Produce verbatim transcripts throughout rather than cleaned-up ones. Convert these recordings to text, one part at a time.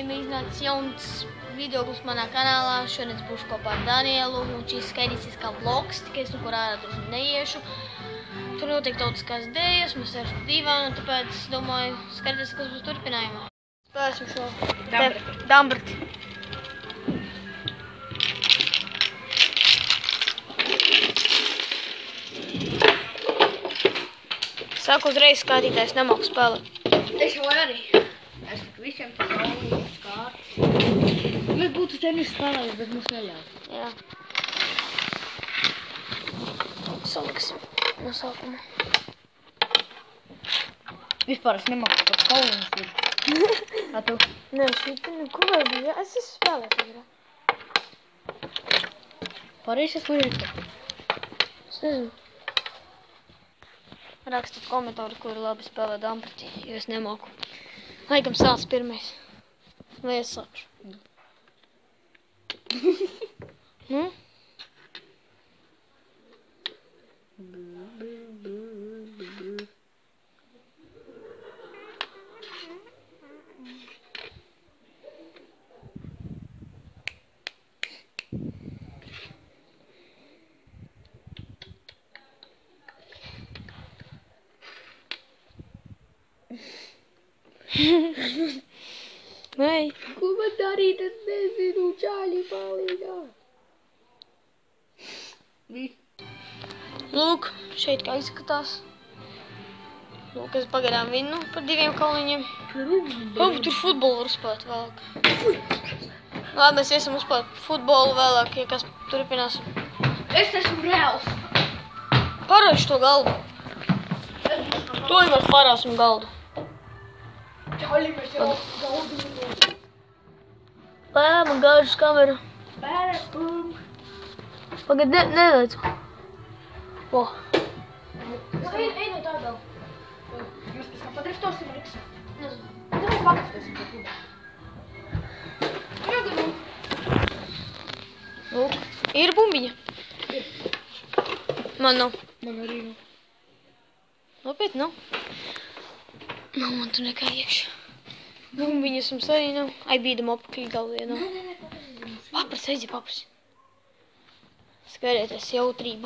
Šodien ir iznācis jauns videoklips manā kanālā. Šodien es būšu kopā ar Danielu, un šīs skaidīsies kā vlogs, tikai es nu kur ārā droši neiešu. Tur notiek tautiskās dējas, mēs sēžam divānu, un tāpēc domāju, skatīties, kas būs turpinājumā. Spēlēsim šo Dambrti. Sāku uzreiz skatītājs, nemāku spēlēt. Es jau arī. Es tik visiem tā kaunības kārtas. Mēs būtu tenisu spēlējuši, bet mums neļauj. Jā. Saliksim no sākuma. Vispār es nemāku pat kaunības ir. A tu? Nē, šī kur vēl bija? Es esmu spēlēt agrāk. Pareizi es kur ir te? Es nezinu. Rakstiet komentāru, kuri labi spēlē Dambrti, jo es nemāku. Laikam sāc pirmais. Vai es sākšu? Nu? Nē. Ko man darīt, es nezinu, čāļi palīgā. Lūk, šeit kā izskatās. Lūk, es pagaidām vinnu par diviem kauliņiem. Oh, tur futbolu var uzspēt vēlāk. Labi, mēs iesim uzspēt futbolu vēlāk, ja kas turpinās. Es esmu reāls. Parāši to galdu. To jau var parāsim galdu. Čāļi, mēs jau galdu. Lē, man gāžas kamera. Bēra, bum. Pagad, ne, neveicu. O. Ej, ej no tā vēl. Mēs pēc kā padriftosim, Riks. Nezinu. Mēs pakatosim par klubu. Jogadu. Lūk, ir bumbiņa. Man nav. Man arī nav. Nopietni nav. Nav man tur nekā iekšā. Bumbiņas mums arī nav. Ai, bīdam apakaļ galvie nav. Papras, aizie papras. Skatieties, jautrība.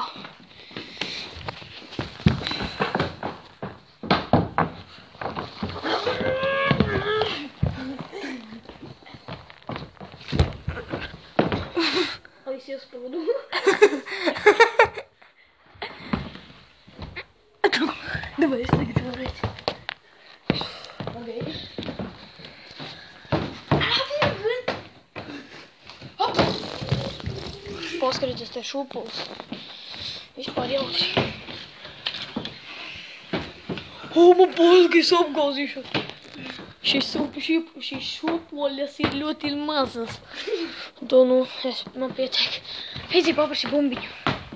Ai, es iesprūdu. Давай, es tagad varētu. Pagaidi. Paskatieties, te šūpulis. Vispār jautri. O, man palika, es apgāzīšu. Šis šūpoļas ir ļoti mazas. To, nu, es, man pietiek. Aizie, paprasi bumbiņu.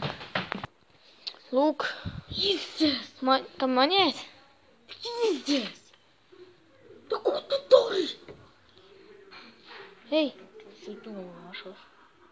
Lūk. Izdzēs! Man, kam man iet? Izdzēs! Da ko tu dari? Hei. Tu domāšos.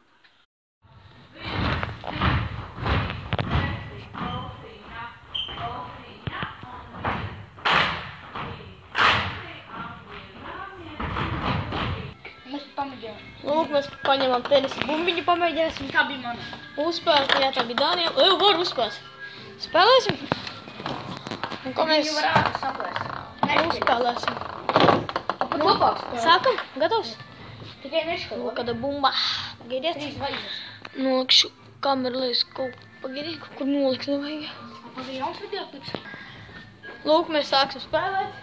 Mēs pamēģinām. Lūk, mēs paņemam tenisa bumbiņu, pamēģināsim. Tā bija mana. Uzspēlēt, jā, tā bija Daniela. Eju, var uzspēlēt. Spēlēsim? Un ko mēs Viņu var ātri saplēst. uzspēlēsim? Pat labāk spēlēt. Sākam? Gatavs? Tikai neškalo. Lūk, kāda bumba. Pagaidiet. Trīs zvaigznes. Nolikšu kameru, lai es kaut pagaidiet, kaut kur nolikt nevajag. Man bija jauns videoklips. Lūk, mēs sāksim spēlēt.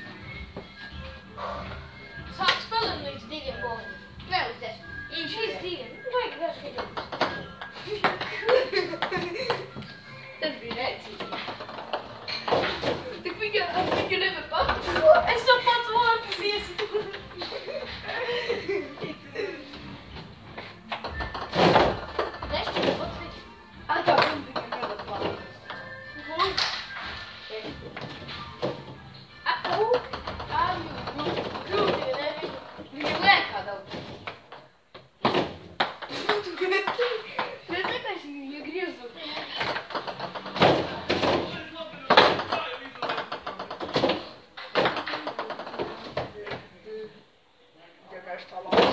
Sāk spēlēt līdz diviem goliem. Nē, līdz es. Viņš līdz diviem. Vajag vienkārši videoklips. Tas bija rēcīgi. Tik viņa, viņa nevar pat. Es jau pats vārpus iesu. Nešķiet, pats viņš. Ar tā viņa viņa nevar pat.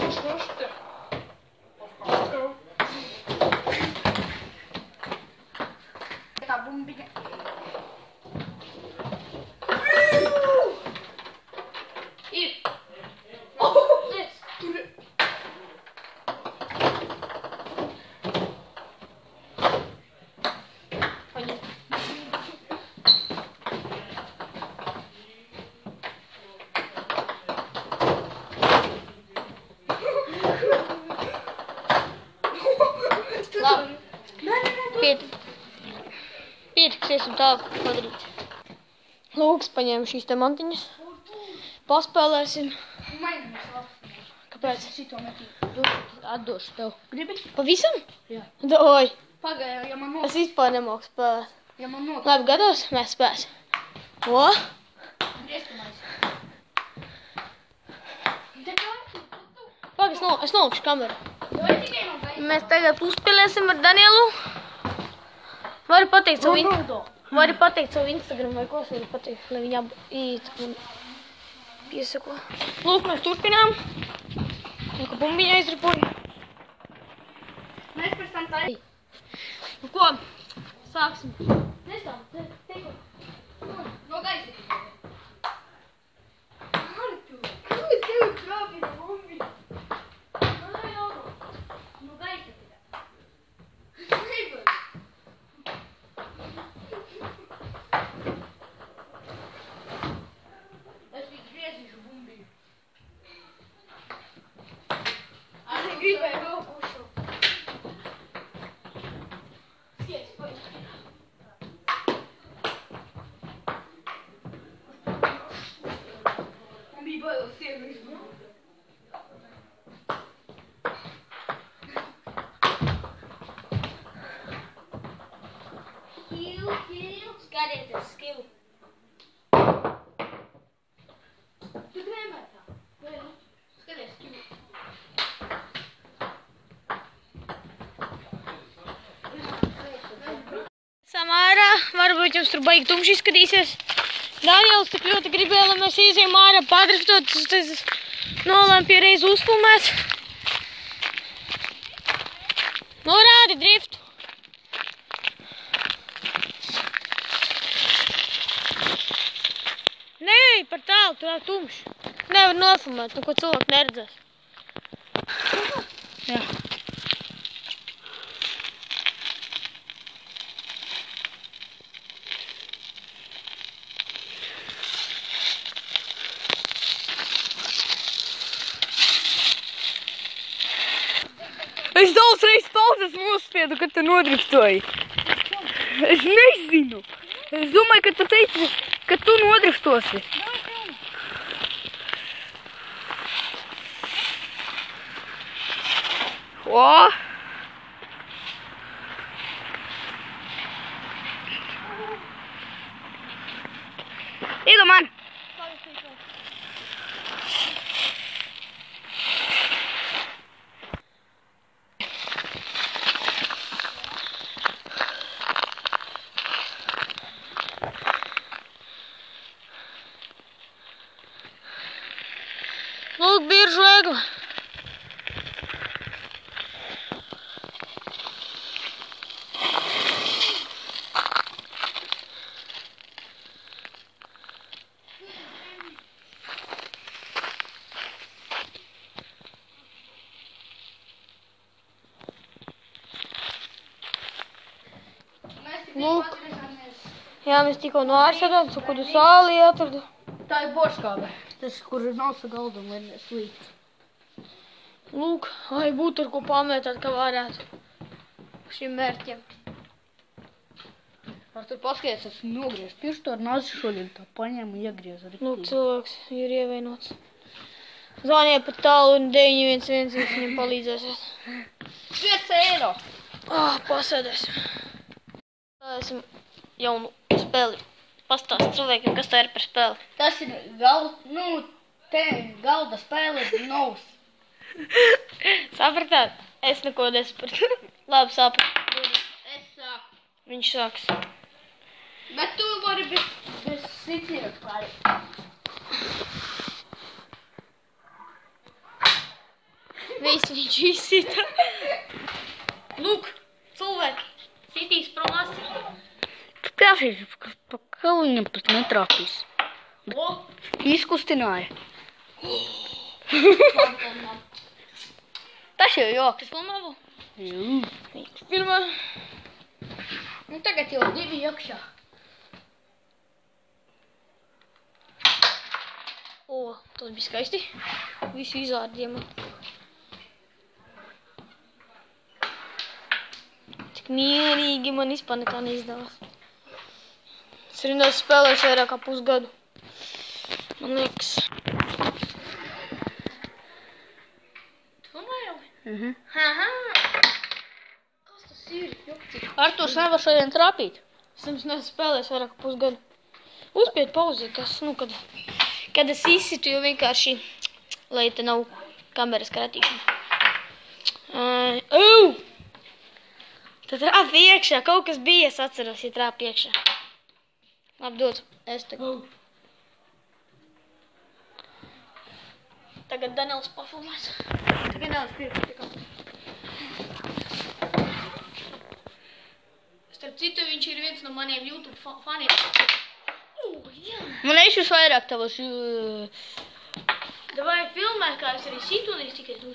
Šušte. Tā bumbiņa. Ir. Liec. Tur. Paņem. Labi. Piet. Pietiksiesim tā padarīt. Lūks, paņēmu šīs te mantiņas. Paspēlēsim. Mainamies labs. Kāpēc? Šito metīju. Atdošu tev. Gribi? Pavisam? Jā. Doj. Pagāja, ja man Es nok. vispār nemoku spēlēt. Ja man nok. Labi, gatavs? Mēs spēsim. O! Grieztumais. Te kā? Pag, es, no, es nolikšu kameru. Doj tikai man gaisa. Mēs tagad uzspēlēsim ar Danielu. Vari pateikt savu, in... Ronaldo. Vari pateikt savu Instagram vai ko es varu pateikt, lai viņam iet un piesako. Lūk, mēs turpinām. Lūk, bumbiņa aizripoja. Mēs pēc tam tā... Nu ko? Sāksim. Nestāv, te, te ko. No gaisa tikai. Artur, kā tev trāpīja bumbiņa? Nē, jau. No gaisa tikai. Nevar. Es viņu griezīšu bumbiņu. Arī gribēju vēl pušu. Skies, vai. Man bija bailes sieviešu. Kilu, kilu. Skatieties, skilu. Tu krēmē tā? Vai nu? Skaties, kilu. Samārā, varbūt jums tur baigi tumši izskatīsies. Daniels tik ļoti gribēja, lai mēs ieziem ārā padriftot, tas nolēma pie reizi uzfilmēt. Norādi driftu. Nē, par tālu, tur ir tumši. Nevar nofilmēt, nu ko cilvēku neredzēs. Jā. Es daudz reizes pauzes nospiedu, kad tu nodriftoji. Es nezinu. Es domāju, ka tu teici, ka tu nodriftosi. O! Idu man! Lūk, biržu egla. Mēs tikai Lūk. atgriezāmies. Jā, mēs tikko no āras atradām, su kudu sāli atradu. Tā ir borškābe. Tas, kur nav sagalda un ir slīts. Lūk, lai būtu ar ko pamētāt, kā varētu šim mērķiem. Ar tur paskaties, es nogriežu pirkstu ar nazi šodien tā paņēmu un iegriezu arī. Lūk, cilvēks ir ievainots. Zvaniet pat tālu un deviņi viens viens, viņš viņam palīdzēsies. pieci eiro! Ah, pasēdēsim. Spēlēsim jaunu spēli. Pastāst cilvēkiem, kas tā ir par spēli. Tas ir gal, nu, te galda spēle novs. Sapratāt? Es neko nesapratu. Labi, sapratu. Es sāku. Viņš sāks. Bet tu vari bez, bez sitienu pārēt. viņš izsita. Lūk, cilvēki, sitīs prom asi. Tu prasīsi, pa kā viņam pat netrāpīs. O, Izkustināja. labi, labi, labi. Tas jau joks. Tu filmā vēl? Jā. Filmā. Nu tagad jau divi iekšā. O, tas bija skaisti. Visu izārdīja man. Tik mierīgi man vispār nekā neizdevās. Es rindās spēlēšu vairāk kā pusgadu. Man liekas. Tu filmā jau? Mhm. Aha. Kas tas ir? Jokci. Arturs nevar šodien trāpīt. Es jums neesmu spēlējis vairāk kā pusgadu. Uzspied pauzi, kas, nu, kad, kad es izsitu, jo vienkārši, lai te nav kameras kratīšana. Uh, Au! Tad trāp iekšā, kaut kas bija, es atceros, ja trāp iekšā. Labi, dod, es tagad. Tagad Daniels pafilmēs. Tagad Daniels pirks tikā. Starp citu, viņš ir viens no maniem YouTube fa faniem. Oh, jā. Man ešus vairāk tavas... Uh, Davai filmēt, kā es arī situ un es tikai tur.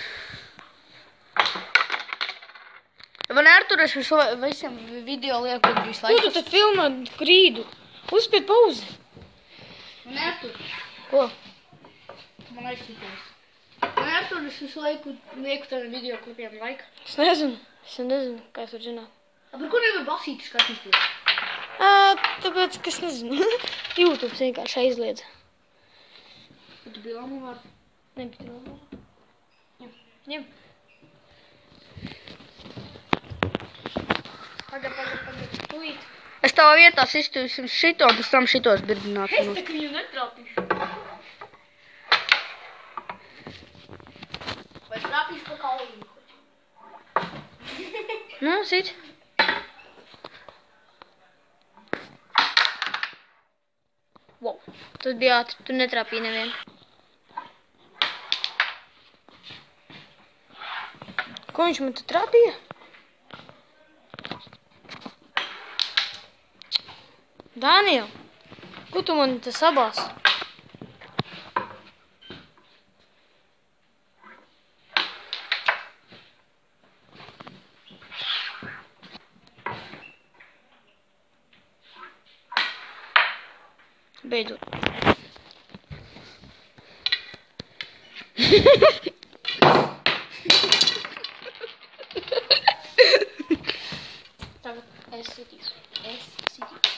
man Arturas visu, visiem video lieku visu Ko tu laiku. te filmē grīdu? Uzspied pauzi. Man Arturas. Ko? Man aizsīties. Man Arturas visu laiku lieku tādiem video klipiem laika. Es nezinu. Es nezinu, kā es varu zināt. Par ko nevar basīt skatīties? Ā, tāpēc, ka es nezinu. YouTube vienkārši aizliedz. Tu biji lamu vārdu. Nebija labu. Ņem. Ņem. Paga, paga, paga. Tūlīt. Es tavā vietā sistu visam šito, pēc tam šitos birdinātu. Es tak viņu netrāpīšu. Vai trāpīšu pa kaulīnu? Nu, sit. Wow. Tas bija ātri. Tu netrāpīji nevienu. Ko viņš man tu trāpīja? Daniel, ko tu man te sabās? Beidzot. Tagad es sitīšu. Es sitīšu.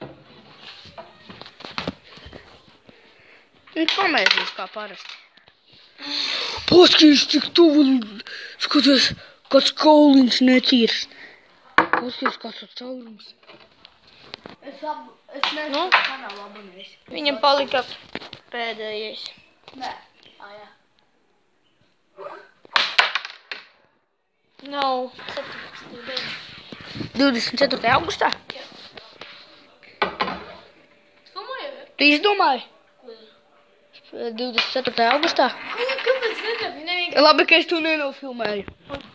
Un pamēģinās kā parasti. Paskatīs, cik tuvu, skaties, kāds kauliņš netīrs. Paskatīs, kāds ir caurums. Es, ab, es neesmu Nu? kanālu abonējis. Viņam palika pēdējais. Nē. Ā, jā. Nav septiņpadsmitais beidz. divdesmit ceturtajā augustā? Filmēju? Tu izdomāji? Ko? divdesmit ceturtajā augustā? Kāpēc netrāpīji? Nevien... Labi, ka es to nenofilmēju.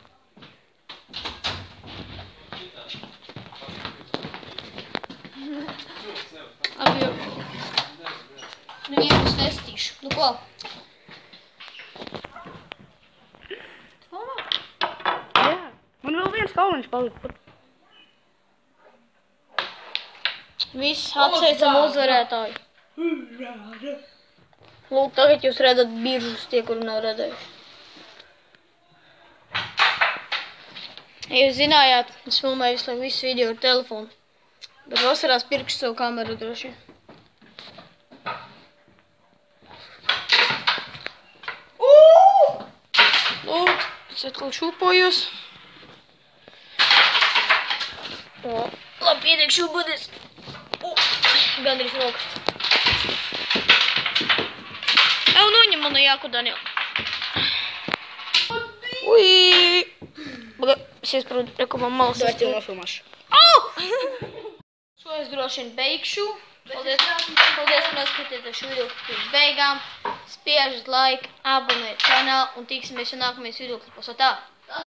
Abi jau. Nevienu es nestīšu. Nu ko? Filmē? Jā. Man vēl viens kauliņš palika. Viss apsveicam uzvarētāju. Lūk, tagad jūs redzat biržus tie, kuri nav redzējuši. Ja jūs zinājāt, es filmēju visu, visu video ar telefonu. Bet vasarās pirkšu savu kameru droši. Lūk, es atkal šūpojos. O, labi, pietiek šūpoties. O, gandrīz nokrist. Ew, noņem manu jāku, Daniel. Ui! Baga, es iesprūdu, reku man malas. Dāc jau nofilmāšu. Au! Šo es droši vien beigšu. Paldies, paldies, ka noskatījāties šo video līdz beigām. Spiežat like, abonēt kanālu un tiksimies jau nākamajos video klipos. Tā!